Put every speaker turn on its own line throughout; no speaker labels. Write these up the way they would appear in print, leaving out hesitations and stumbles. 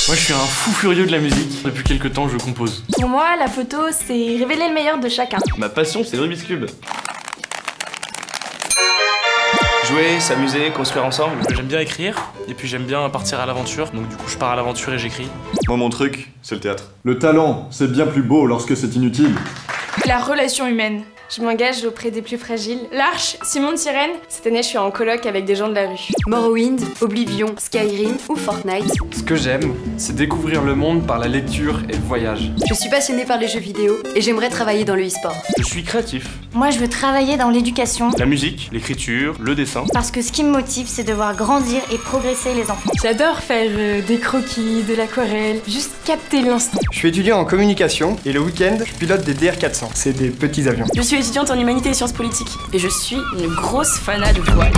Moi je suis un fou furieux de la musique. Depuis quelques temps je compose.
Pour moi, la photo, c'est révéler le meilleur de chacun.
Ma passion c'est le Rubik's Cube.
Jouer, s'amuser, construire ensemble.
J'aime bien écrire et puis j'aime bien partir à l'aventure. Donc du coup je pars à l'aventure et j'écris.
Moi mon truc, c'est le théâtre.
Le talent, c'est bien plus beau lorsque c'est inutile.
La relation humaine.
Je m'engage auprès des plus fragiles. L'Arche, Simon de Sirène. Cette année, je suis en coloc avec des gens de la rue.
Morrowind, Oblivion, Skyrim ou Fortnite.
Ce que j'aime, c'est découvrir le monde par la lecture et le voyage.
Je suis passionnée par les jeux vidéo et j'aimerais travailler dans le e-sport.
Je suis créatif.
Moi, je veux travailler dans l'éducation.
La musique, l'écriture, le dessin.
Parce que ce qui me motive, c'est de voir grandir et progresser les enfants.
J'adore faire des croquis, de l'aquarelle, juste capter l'instant.
Je suis étudiant en communication et le week-end, je pilote des DR400. C'est des petits avions.
Je suis étudiante en humanité et sciences politiques. Et je suis une grosse fanat de voile.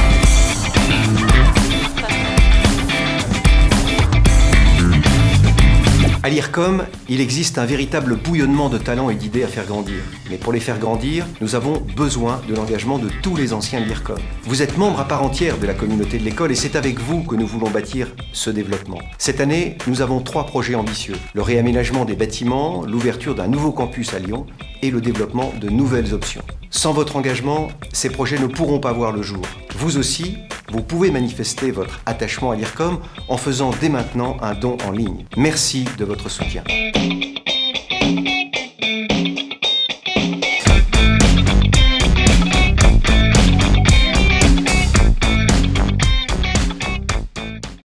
À l'IRCOM, il existe un véritable bouillonnement de talents et d'idées à faire grandir. Mais pour les faire grandir, nous avons besoin de l'engagement de tous les anciens de l'IRCOM. Vous êtes membre à part entière de la communauté de l'école et c'est avec vous que nous voulons bâtir ce développement. Cette année, nous avons 3 projets ambitieux. Le réaménagement des bâtiments, l'ouverture d'un nouveau campus à Lyon et le développement de nouvelles options. Sans votre engagement, ces projets ne pourront pas voir le jour. Vous aussi, vous pouvez manifester votre attachement à l'IRCOM en faisant dès maintenant un don en ligne. Merci de votre soutien.